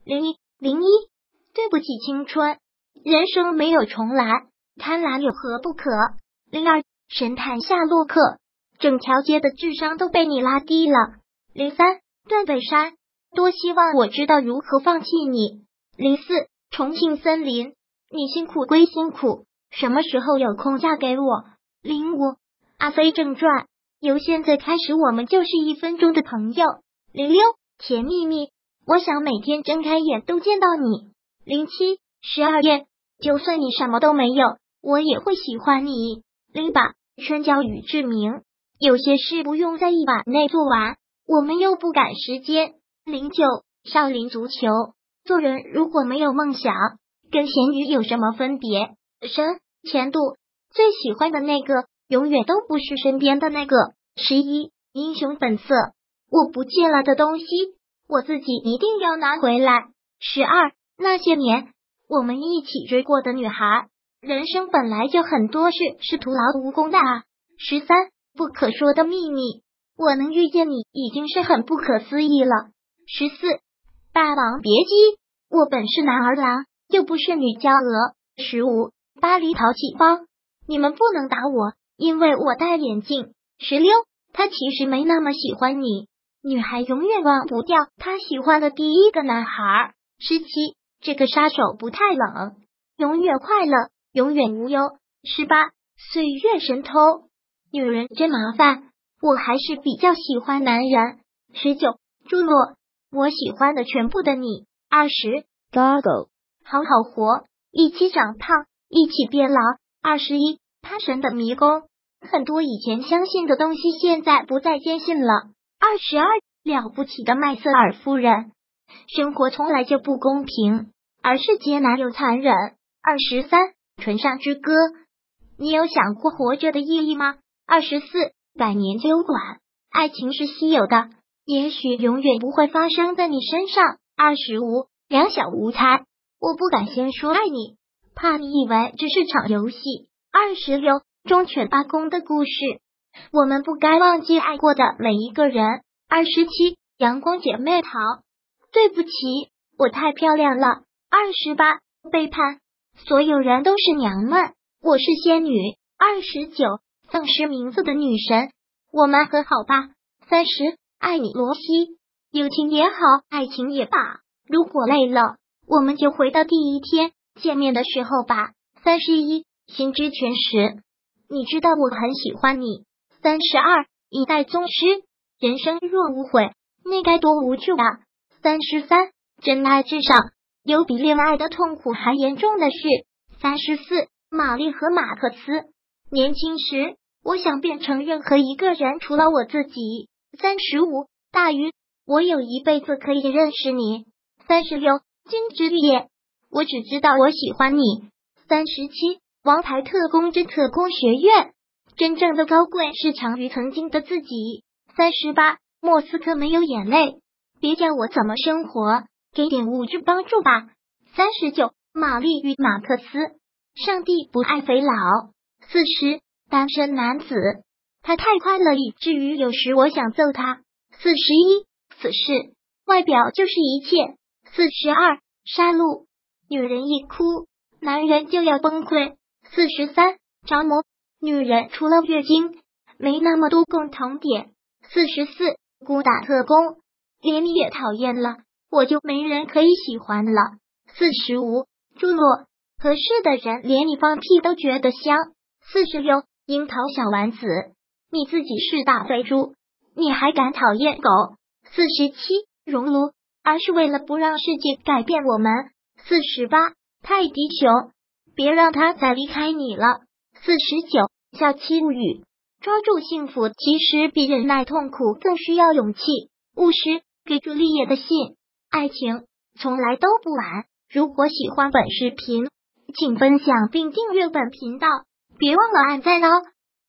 0101，对不起青春，人生没有重来，贪婪有何不可？02，神探夏洛克，整条街的智商都被你拉低了。03，断背山，多希望我知道如何放弃你。04，重庆森林，你辛苦归辛苦，什么时候有空嫁给我？05，阿飞正传，由现在开始我们就是1分钟的朋友。06，甜蜜蜜，我想每天睁开眼都见到你。07，12夜，就算你什么都没有，我也会喜欢你。08，春娇与志明，有些事不用在1晚内做完，我们又不赶时间。09，少林足球，做人如果没有梦想，跟咸鱼有什么分别？前度，最喜欢的那个，永远都不是身边的那个。11，英雄本色，我不见了的东西，我自己一定要拿回来。12，那些年我们一起追过的女孩，人生本来就很多事是徒劳无功的啊。13，不可说的秘密，我能遇见你已经是很不可思议了。14，霸王别姬，我本是男儿郎，又不是女娇娥。15，巴黎淘气包，你们不能打我，因为我戴眼镜。16，他其实没那么喜欢你，女孩永远忘不掉她喜欢的第一个男孩。17，这个杀手不太冷，永远快乐，永远无忧。18，岁月神偷，女人真麻烦，我还是比较喜欢男人。19，朱洛，我喜欢的全部的你。20， Gargle， 好好活，一起长胖，一起变老。21，他神的迷宫，很多以前相信的东西现在不再坚信了。22，了不起的麦瑟尔夫人，生活从来就不公平，而是艰难又残忍。23，唇上之歌，你有想过活着的意义吗？24，百年酒馆，爱情是稀有的，也许永远不会发生在你身上。25，两小无猜，我不敢先说爱你，怕你以为只是场游戏。26，忠犬八公的故事，我们不该忘记爱过的每一个人。27，阳光姐妹淘，对不起，我太漂亮了。28，背叛，所有人都是娘们，我是仙女。29，丧失名字的女神，我们和好吧。30，爱你罗西，友情也好，爱情也罢，如果累了，我们就回到第一天见面的时候吧。31，心知全识，你知道我很喜欢你。32，一代宗师，人生若无悔，那该多无助啊。33，真爱至上，有比恋爱的痛苦还严重的事。34，玛丽和马克思，年轻时我想变成任何一个人，除了我自己。35，大鱼，我有一辈子可以认识你。36，金枝玉叶，我只知道我喜欢你。37，王牌特工之特工学院，真正的高贵是强于曾经的自己。38，莫斯科没有眼泪，别教我怎么生活，给点物质帮助吧。39，玛丽与马克思，上帝不爱肥佬。40，单身男子，他太快乐以至于有时我想揍他。41，死侍，外表就是一切。42，杀戮，女人一哭，男人就要崩溃。43，着魔，女人除了月经没那么多共同点。44，孤打特工，连你也讨厌了，我就没人可以喜欢了。45，朱洛，合适的人连你放屁都觉得香。46，樱桃小丸子，你自己是大肥猪，你还敢讨厌狗。47，熔炉，而是为了不让世界改变我们。48，泰迪熊，别让他再离开你了。49，小七物语，抓住幸福其实比忍耐痛苦更需要勇气。50，给朱丽叶的信，爱情从来都不晚。如果喜欢本视频，请分享并订阅本频道，别忘了按赞哦。